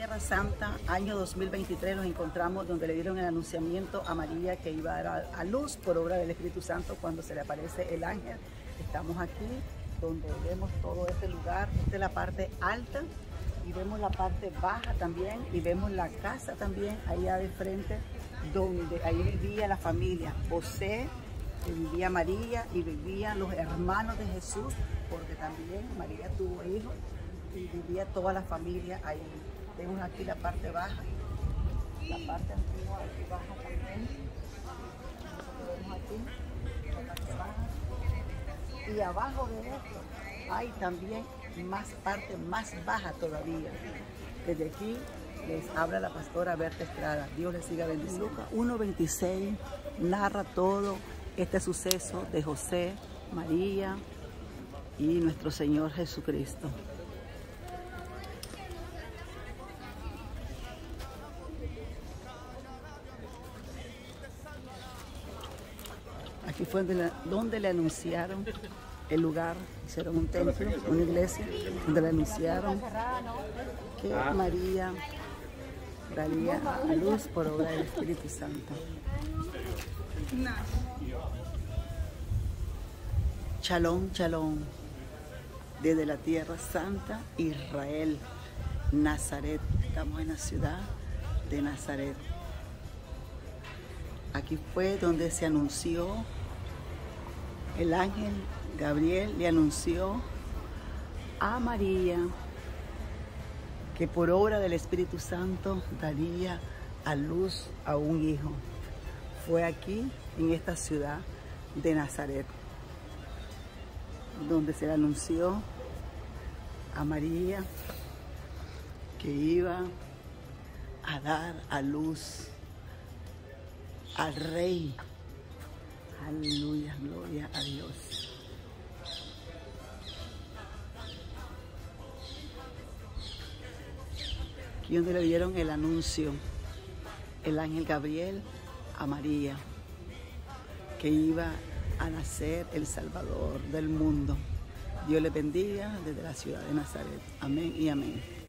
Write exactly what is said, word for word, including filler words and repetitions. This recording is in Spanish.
Tierra Santa, año dos mil veintitrés, nos encontramos donde le dieron el anunciamiento a María que iba a dar a luz por obra del Espíritu Santo cuando se le aparece el ángel. Estamos aquí donde vemos todo este lugar. Esta es la parte alta y vemos la parte baja también y vemos la casa también allá de frente donde ahí vivía la familia José, vivía María y vivían los hermanos de Jesús, porque también María tuvo hijos y vivía toda la familia ahí. Vemos aquí la parte baja, la parte antigua aquí baja también. Nosotros vemos aquí la parte baja. Y abajo de esto hay también más parte más baja todavía. Desde aquí les habla la pastora Berta Estrada. Dios les siga bendiciendo. Lucas uno veintiséis narra todo este suceso de José, María y nuestro Señor Jesucristo. Aquí fue donde le, donde le anunciaron el lugar, hicieron un templo, una iglesia, donde le anunciaron que María daría a luz por obra del Espíritu Santo. Shalom, shalom, desde la Tierra Santa, Israel, Nazaret. Estamos en la ciudad de Nazaret. Aquí fue donde se anunció, el ángel Gabriel le anunció a María que por obra del Espíritu Santo daría a luz a un hijo. Fue aquí, en esta ciudad de Nazaret, donde se le anunció a María que iba a dar a luz al Rey. Aleluya, gloria a Dios. Aquí donde le dieron el anuncio, el ángel Gabriel a María, que iba a nacer el Salvador del mundo. Dios les bendiga desde la ciudad de Nazaret. Amén y amén.